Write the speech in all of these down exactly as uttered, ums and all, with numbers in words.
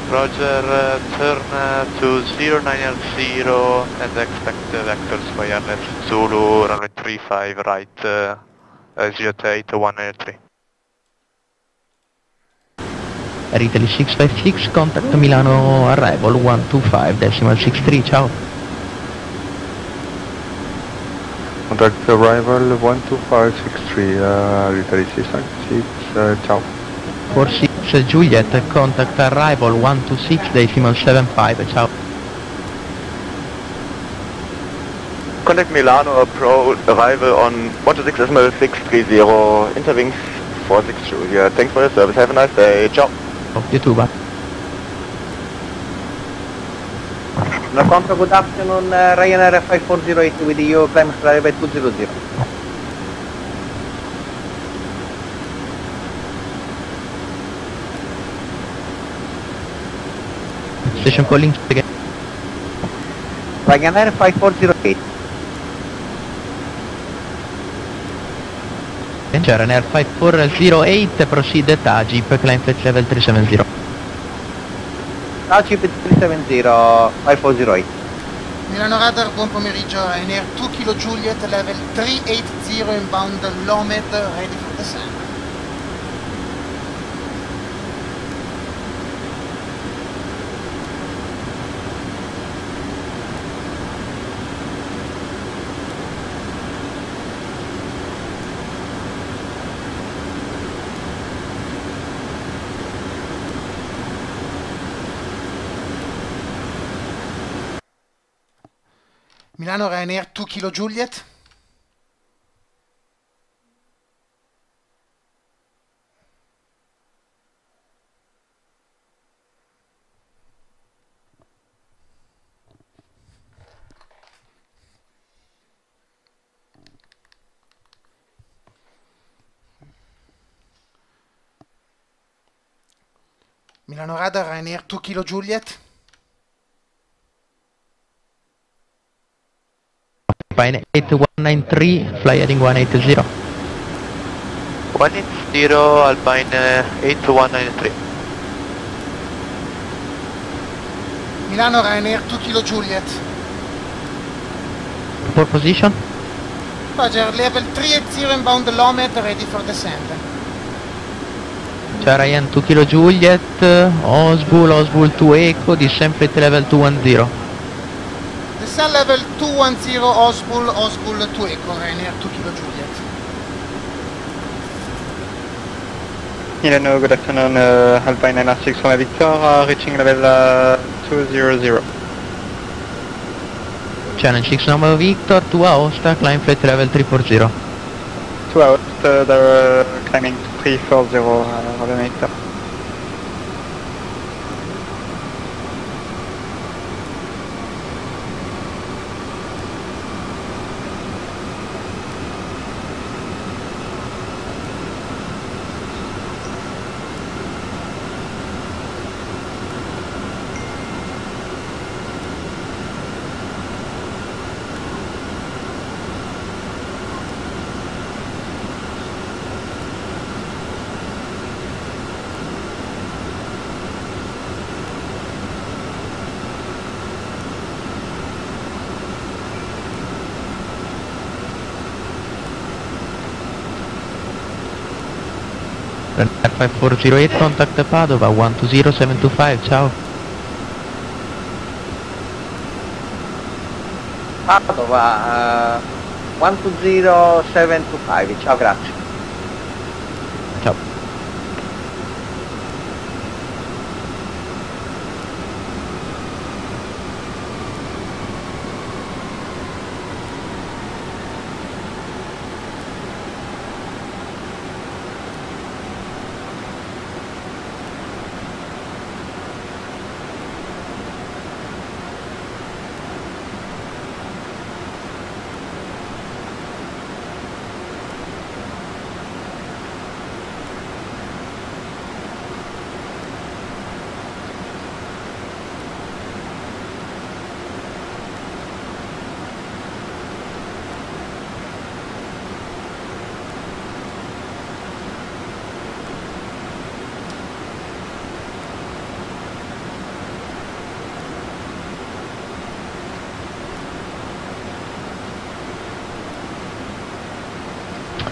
Roger, uh, turn uh, to zero nine zero and expect the vectors wireless Zulu, runway three five right, uh, uh, zero eight one nine three. Italy six five six, contact Milano arrival one two five decimal six three, ciao. Contact arrival one two five six three, uh, Italy six five six, uh, ciao. four six Juliet, contact arrival one two six decimal seven five, ciao. Contact Milano Pro arrival on one two six decimal six three zero, interwings four six two here. Thanks for your service, have a nice day, ciao. You too, bye. No contra, good afternoon, uh, Ryanair five four zero eight with you, climb arrival two zero zero. Station calling again. Ryanair five four zero eight. Ryanair five four zero eight, proceed at Tajip, climb flight level three seven zero. Tajip three seven zero, five four zero eight. Milano Radar, buon pomeriggio, Ryanair two Kilo Juliet, level three eight zero inbound Lomed, ready for descent. Milano Ryanair two Kilo Juliet. Milano Radar Ryanair two Kilo Juliet. Alpine eight one nine three, fly heading one eight zero. one eight zero, Alpine uh, eight one nine three. Milano Ryanair two Kilo Juliet. For position? Roger, level three eight zero inbound Lomed, ready for descent. Ciao Ryan, two Kilo Juliet, Osbull, Osbull two Echo, descent flight level two one zero. Descent level two one zero, Osbull, Osbull two Echo, Ryanair two Kilo Juliet. Milano, good afternoon, uh, Alpine nine six from Victor, uh, reaching level uh, two zero zero. Channel six number Victor, two Aosta, climb flight level three four zero. Two hours, uh, they're uh, climbing three four zero, uh, Roger. five four zero eight, contact Padova, one two zero seven two five, ciao. Padova, uh, one two zero seven two five, ciao, grazie. Ciao.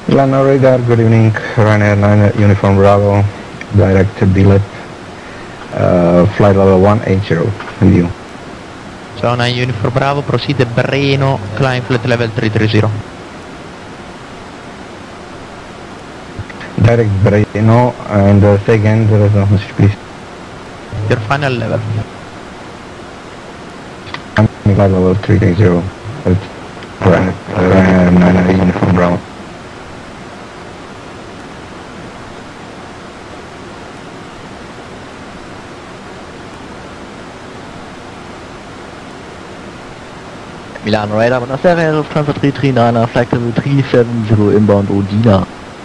Milano Radar, good evening, Ryanair nine Uniform Bravo, direct billet, uh, flight level one eighty, and you. Ciao nine Uniform Bravo, proceed Breno, climb flight level three thirty. Direct Breno, and uh, say again the result message, please. Your final level. I'm flight level three thirty, at Ryanair nine Uniform Bravo. Milano Radar one oh seven, Lufthansa three three nine, flight level three seventy inbound Odina.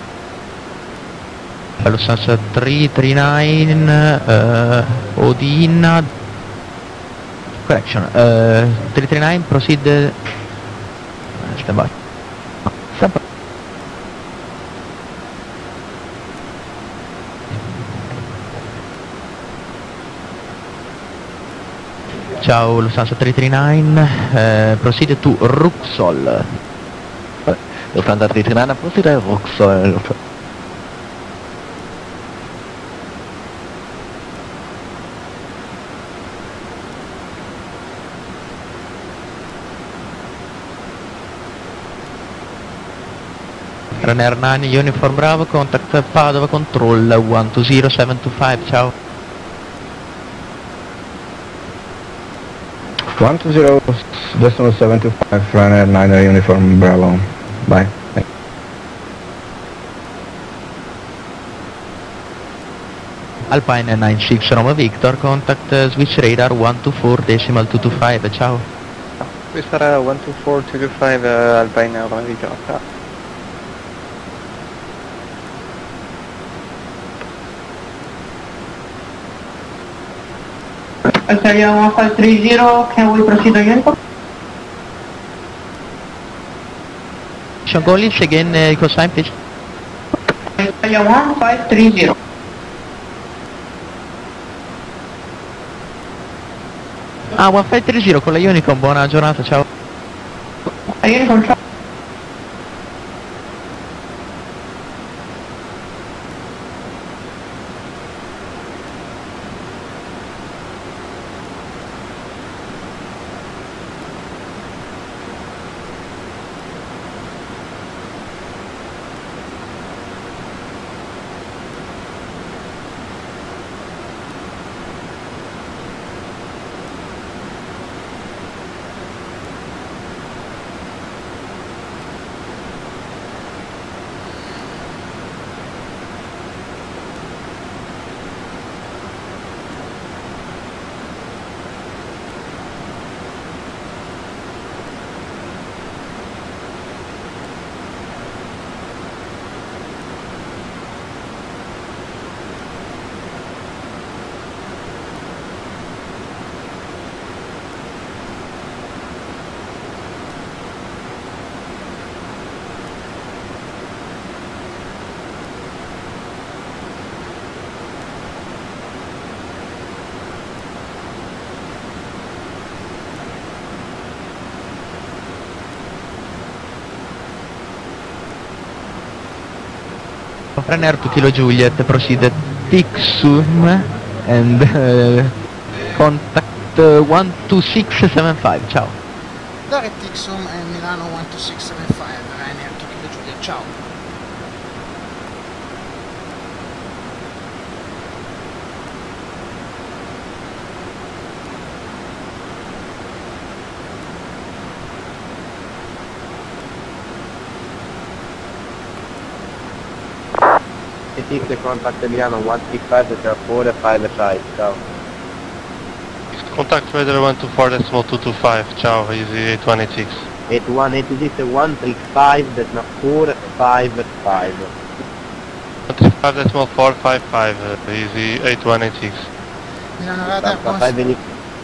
Lufthansa three three nine, uh, Odina, correction, uh, three three nine, proceed, uh, stand by. Stand by. Ciao Lufthansa three three nine, uh, proceed to Ruxol. Lufthansa three three nine, proceed to Ruxol. Ryanair nine Uniform Bravo, contact Padova Control one two zero seven two five, ciao. one two zero decimal seven two five, Ryanair nine Uniform Bravo, bye. Thank you. Alpine nine six Roma Victor, contact uh, switch radar one two four decimal two two five, ciao. Questa one two four two two five uh, Alpine Roma Victor. Australia one five three zero, can we proceed again? Sean Collins, again, uh, equal sign, please. Australia one five three zero. Ah, one five three zero con la Unicom, buona giornata, ciao. Unicom, ciao. Ryanair two Kilo Juliet, proceed Tixum and uh, contact uh, one two six seven five, ciao. Direct Tixum and Milano one two six seven five, Ryanair two Kilo Juliet, ciao. six, contact Milano one six five, four five five, ciao. Contact radar one two four decimal two two five, ciao, easy eight one eight six. eight one eight six, one three five, decimal four five five. one three five decimal four five five, easy eight one eight six. Milano Radar, Lufthansa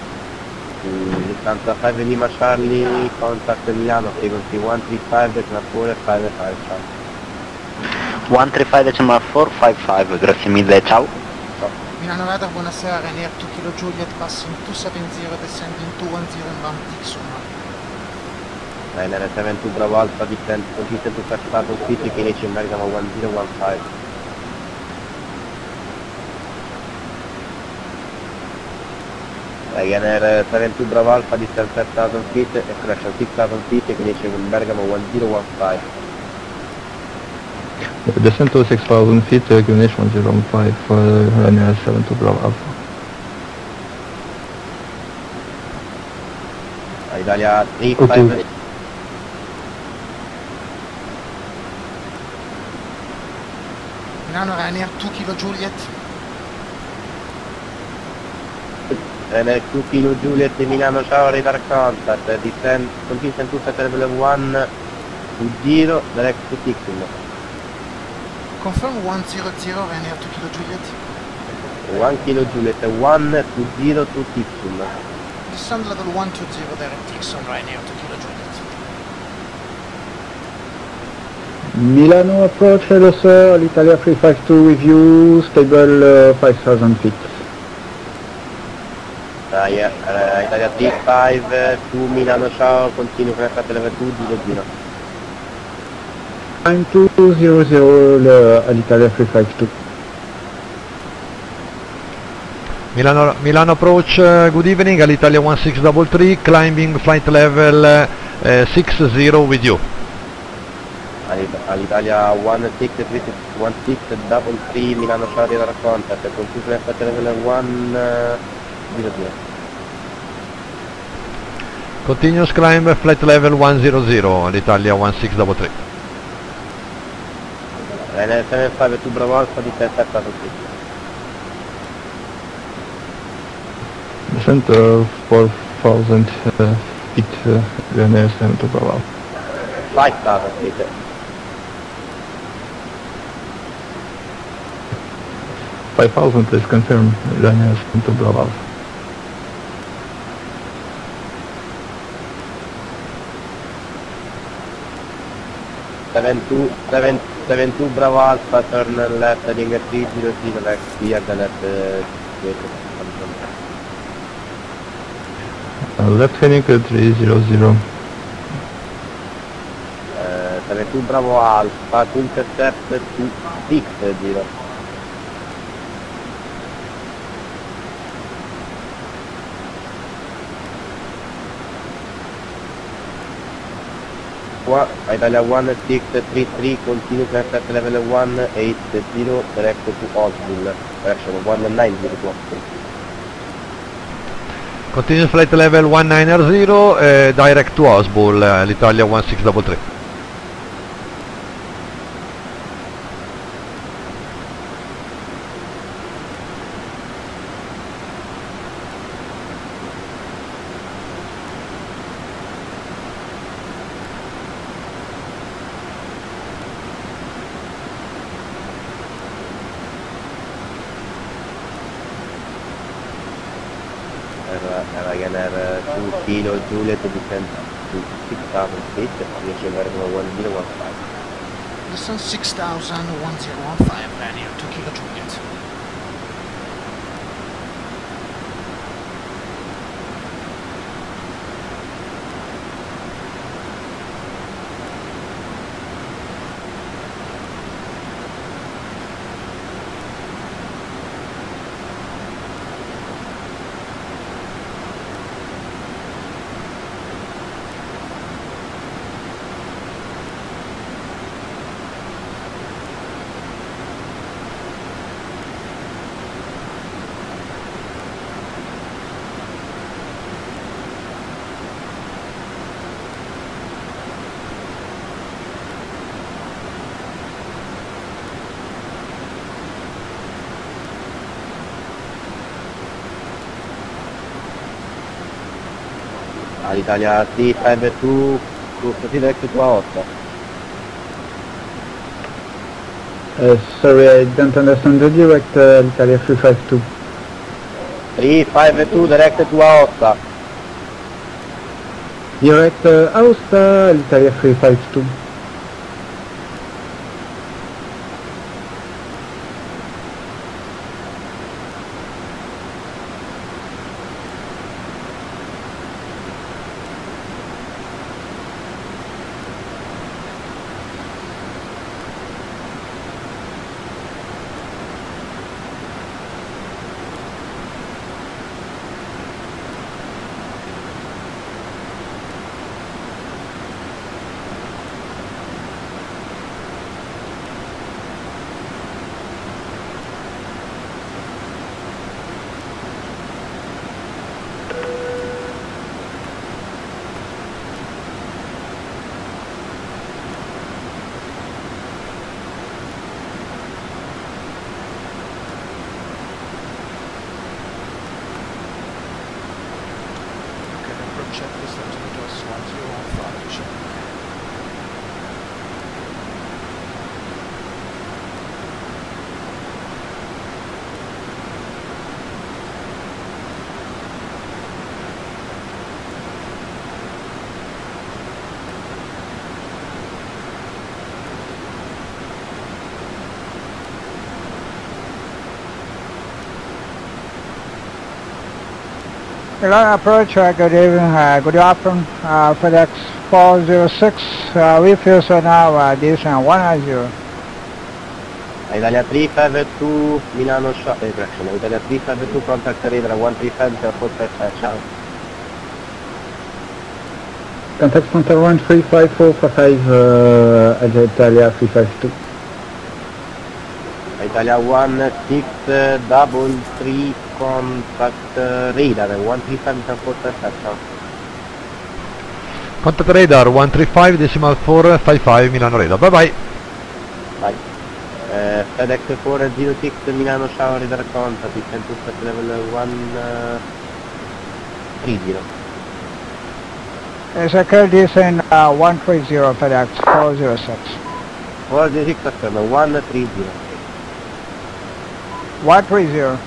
five Lima Charlie, contact Milano, frequency one three five, decimal four five five, ciao. one three five decimal four five five, grazie mille, ciao. Milano Radar, buonasera, Ryanair two Kilo Juliet, passing two seven zero, descending two one zero inbound Tixum. Ryanair seven two Bravo Alpha descent, consistent to first start on speed, inclination Bergamo one zero one five. Ryanair seven two Bravo Alpha descent five thousand feet, acceleration six thousand feet, inclination Bergamo one zero one five. Descent to six thousand feet, inclination one zero one five, uh, Ryanair seven two Bravo Alpha. Italia three five. Milano Ryanair two Kilo Juliet. Ryanair two Kilo Juliet Milano, ciao, radar contact, descent, consistent to set level one two zero, direct to Tixum. Confirm one zero zero Ryanair two Kilo Juliet. one Kilo Juliet, one two zero to Tixum. Descend level one two zero direct Tixum Ryanair two Kilo Juliet. Milano approach, hello sir, Alitalia three five two with you, stable uh, five thousand feet. Uh, yeah, uh, Italia three five two Milano, ciao, continue connect at level two zero zero. nine two zero zero uh, Alitalia three five two. Milano, Milano approach, uh, good evening, Alitalia one six three three, climbing flight level uh, uh, six zero with you. Alitalia one six three one six double three Milano, ciao, radar contact, continue connect at level one zero zero. Continuous climb flight level one zero zero, Alitalia one six three three. Ryanair seven five two Bravo Alpha descent five thousand feet. Descent uh, four thousand uh, feet, uh, Ryanair seven two Bravo Alpha. five thousand feet. five thousand is confirmed, Ryanair seven two Bravo Alpha. seven two seven seven two Bravo Alpha, turn left heading three zero zero, left, clear the left uh, Uh, left heading uh, three zero zero. uh, seven two Bravo Alpha, to intercept two six zero. Italia one six three three, continue connect at level one eight zero, direct to Osbull, direction one nine zero to Osbull. Continuous flight level one nine zero, uh, direct to Osbull, uh, Alitalia one six three three. Ryanair two Kilo Juliet descent to six thousand feet, approaching Bergamo one zero one five. Descend six thousand one zero one five Ryanair two Kilo Juliet. Alitalia three five two, to proceed direct to Aosta. Uh, sorry, I don't understand the direct, uh, Alitalia three five two. three five two, direct to Aosta. Direct uh, Aosta, Alitalia three five two. Milan approach, uh, good evening, uh, good afternoon, uh, FedEx four zero six, uh, we feel so now, uh, descent one nine zero. Italia three five two, Milano short, eh, correction, Italia three five two, contact radar one three five, four five five, ciao. Contact center one three five four five five, uh, at Italia three five two. Italia one six double three, contact uh, radar one three five, four five five, ciao. Contact radar one three five decimal four five five Milano radar. Bye bye. Bye. Uh, FedEx four zero six Milano shower radar contact, descent to set level one three zero. It's a clear descent uh, one three zero FedEx four zero six. four zero six affirm, one three zero. one three zero.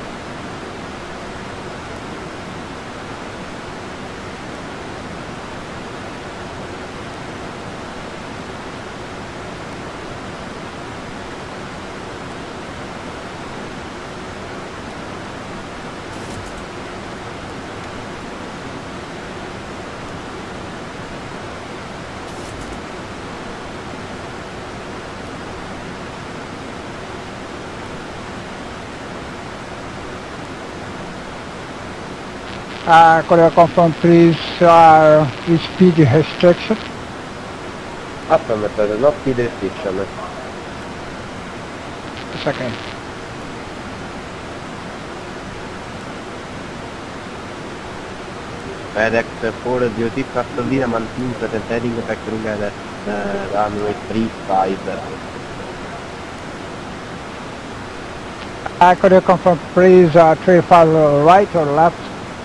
Uh, could you confirm please uh, the speed restriction? Affirmative, not speed restriction. It's okay. FedEx four zero six Astorina maintains the heading factoring at uh, runway three five. Uh, could you confirm please uh, three five right or left?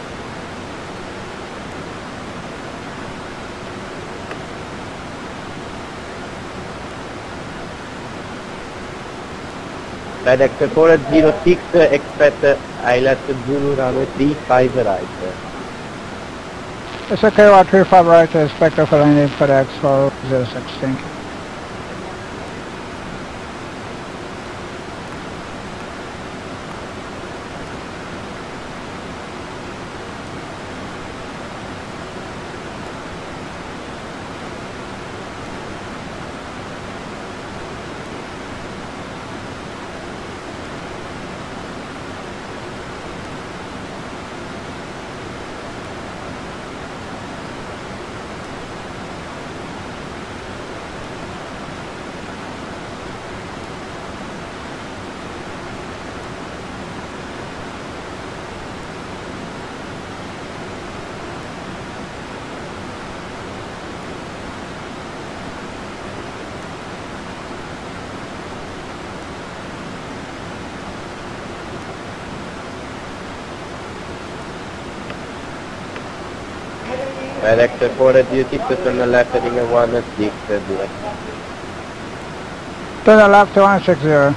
FedEx four zero six, expect Islet Zulu runway three five right. It's okay, uh, three five right, expect for landing FedEx four zero six, thank you. FedEx four zero six, turn left heading one six direct. Turn left one six zero.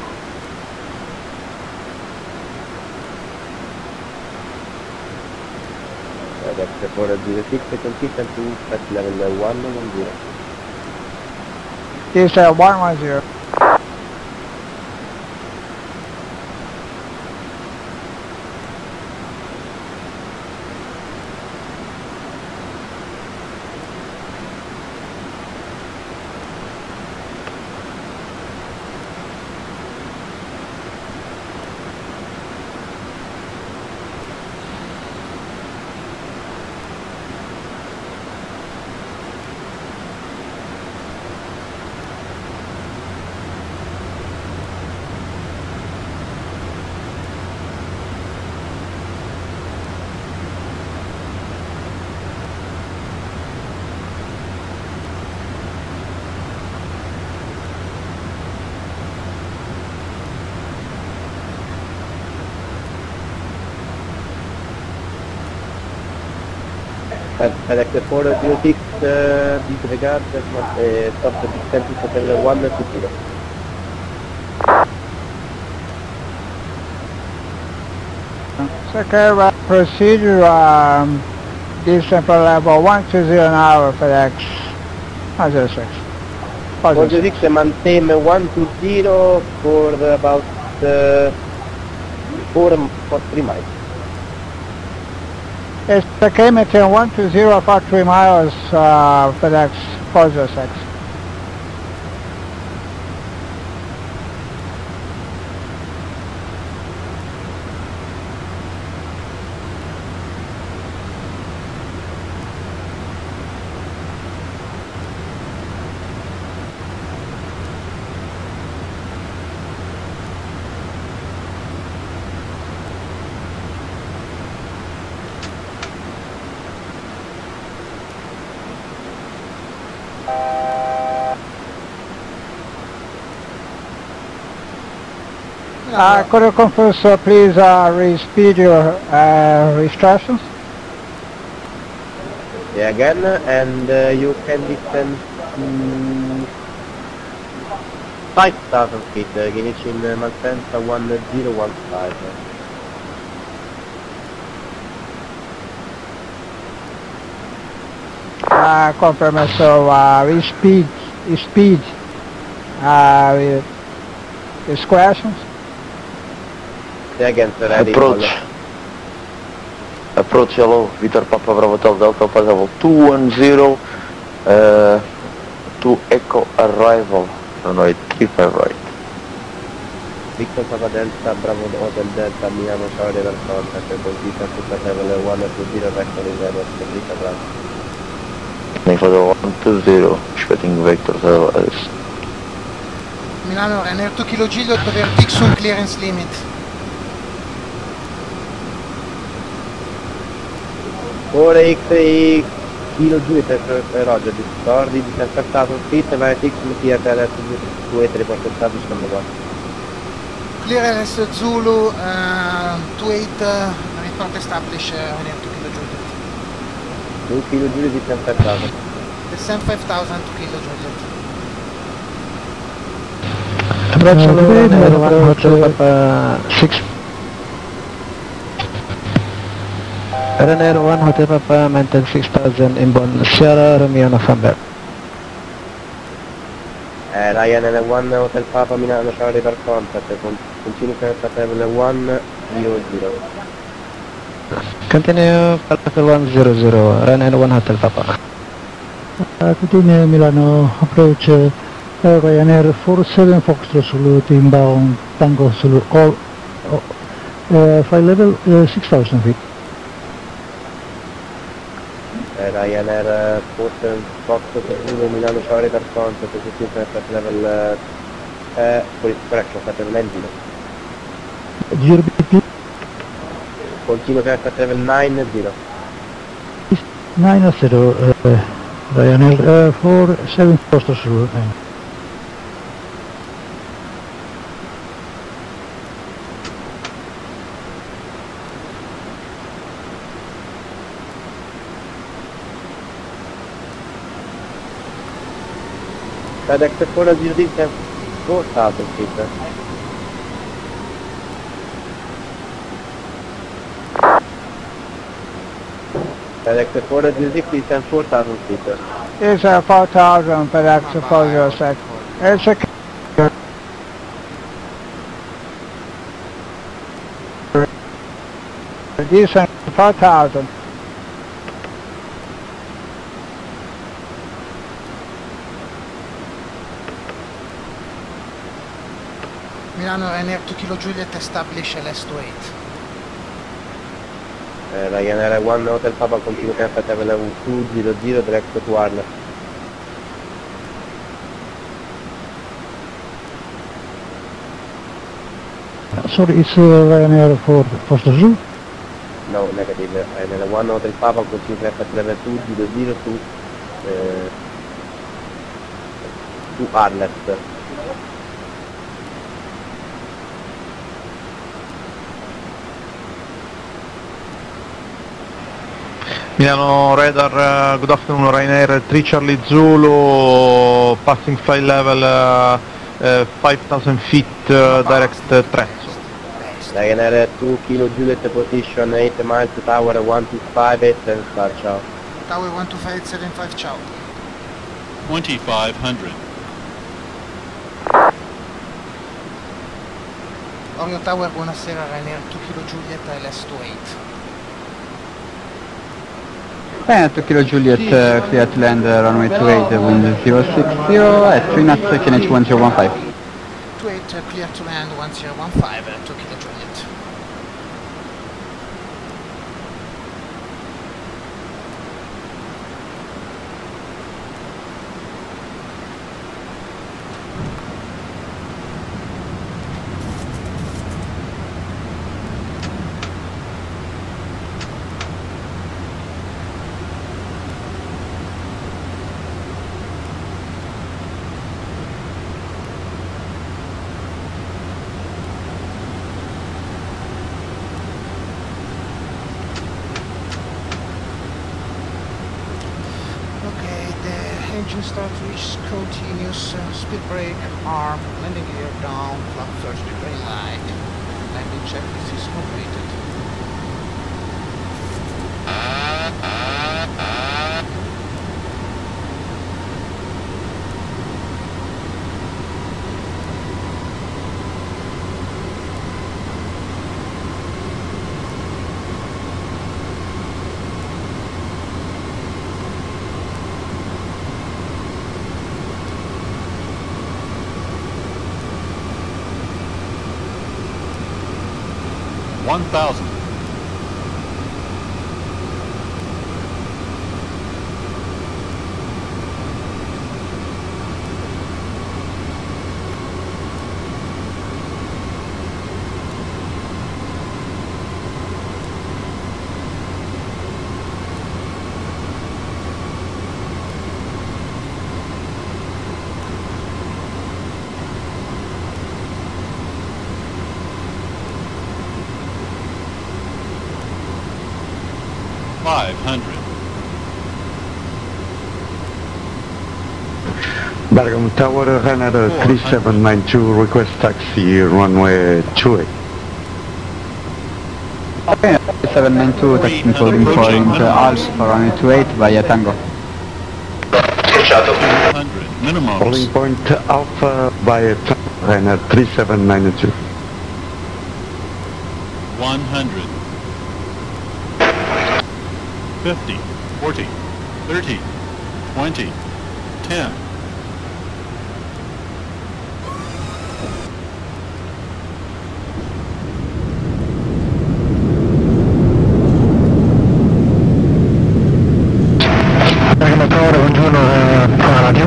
FedEx four zero six, consistent to set level one one zero. Is uh, one one zero. FedEx four zero six, uh, disregard, uh, stop the descent to set level one two zero. It's okay, uh, procedure, um, descent for level one two zero now, FedEx one zero six. four zero six, maintain one two zero for about uh, four, for three miles. It's the K M T one two zero for three miles, uh, FedEx four zero six. Uh, could you confirm, sir, please uh, re-speed your uh, restrictions? Yeah, again, and uh, you can descend mm, five thousand feet, uh, reaching uh, Malpensa one zero one five. Uh, confirm, so uh, re-speed, re-speed, uh, with discretions? Yeah, again, sir, ready. Approach. Approach hello, Victor Papa Bravo Hotel Delta Passable two one zero uh, to Echo Arrival, runway three five right. Victor Papa Delta Bravo Hotel Delta Milano Charlie River contact and complete at level one two zero vector is ever complete at run. For the one two zero, expecting vectors adesso. Milano Ryanair two Kilo Juliet per Dixon clearance limit. Ora X Kilo Juliet per Roger, discordi di San thousand feet, vai X Fiat L S two eight report status number one. Clearance Zulu uh, two eight uh, report establish uh, Ryanair two Kilo Juliet. two Kilo Juliet di San thousand. Descend five thousand two Kilo Juliet. Approach hello, one Hotel Papa six. Ryanair one Hotel Papa maintain six thousand inbound Sierra Romeo November. Eh, Ryanair one Hotel Papa Milano Charlie per contact, continue per level one zero zero. Continue level one zero zero, Ryanair one Hotel Papa. Uh, continue Milano approach uh, Ryanair four seven Foxtrot Zulu to inbound Tango Zulu all uh, flight level uh, six thousand feet. Eh, Ryanair four seven Foxtrot Zulu Milano Charlie per contact, continue per level uh, uh, correction, flight level nine zero. G B P Continue per flight level nine zero. nine zero, uh, Ryanair uh, four seven Foxtrot Zulu. Uh. FedEx four zero six four thousand feet. FedEx four zero six is four thousand feet. It's a four thousand FedEx four zero six. It's a decent four thousand. Milano Ryanair two Kilo Juliet establish L S two eight. Uh, Ryanair one Hotel Papa continue per level two zero zero direct to Arles. Sorry, it's uh, Ryanair for Foster Zoo? No, negative. Ryanair one Hotel Papa continue per level two zero zero to uh, to Arles. Milano Radar, uh, good afternoon, Ryanair three Charlie Zulu, passing flight level uh, uh, five thousand feet, uh, direct uh, Trezzo. Ryanair two Kilo Juliet position eight miles tower one two five eight seven five, ciao. Tower one two five eight seven five, ciao. twenty-five hundred. Orio Tower, buonasera, Ryanair two Kilo Juliet L S two eight. Bene, two Kilo Juliet, uh, clear to land uh, runway two eight, uh, wind zero six zero at three knots, uh, K N H one zero one five. two eight, uh, clear to land one zero one five, uh, two Kilo Juliet. Engine start reach continuous, uh, speed brake, arm, landing gear down, flap first green light. Landing checklist is completed. one thousand. five hundred. Bergam Tower, Ryanair three seven nine two, request taxi, runway two eight. Okay, seven nine two, taxi calling for into Alpha, runway two eight via Tango. Minimum. Calling point Alpha via Tango, Ryanair three seven nine two. one hundred. fifty, forty, thirty, twenty, ten. buongiorno, eh, radio.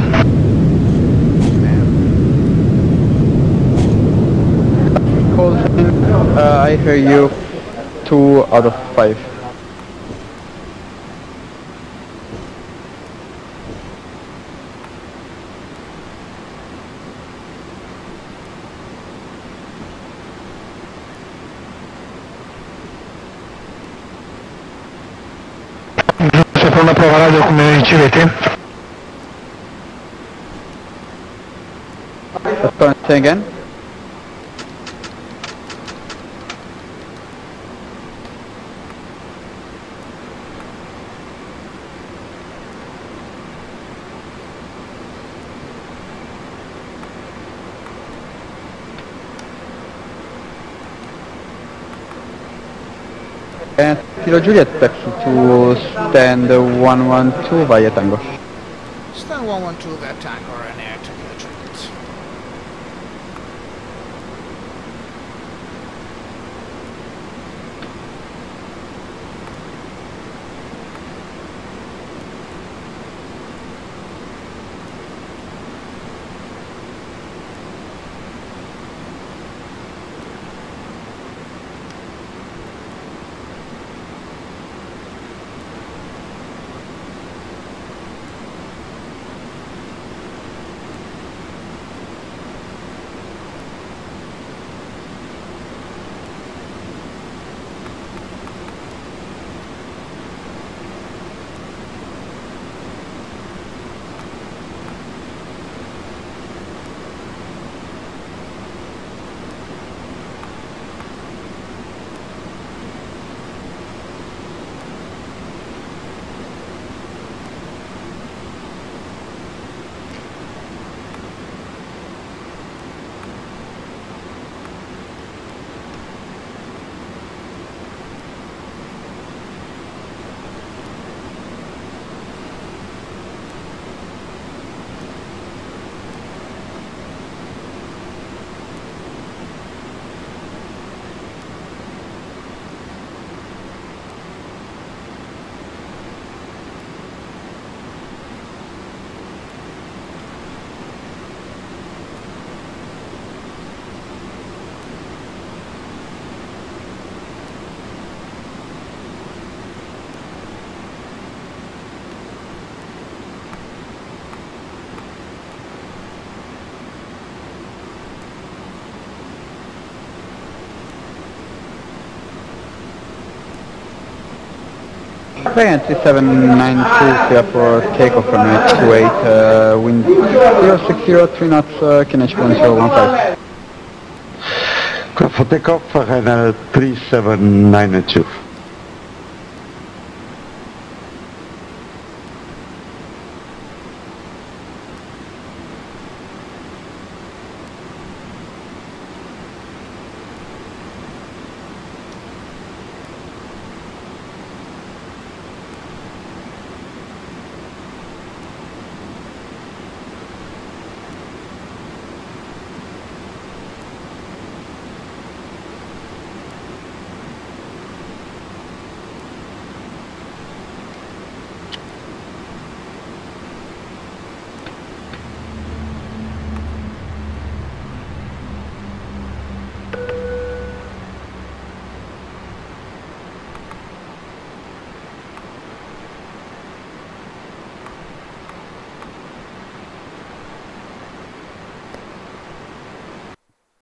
Uh, I hear you two out of five. Se per una prova radio come ricevete? Say again. And Kilo Juliet taxi to stand one one two via Tango. Stand one one two via Tango, Ryanair to Kilo Juliet. Ryanair three seven nine two, clear for takeoff from runway two eight, uh, wind zero six zero, three knots, uh, K N H one zero one five. For takeoff, Ryanair three seven nine two.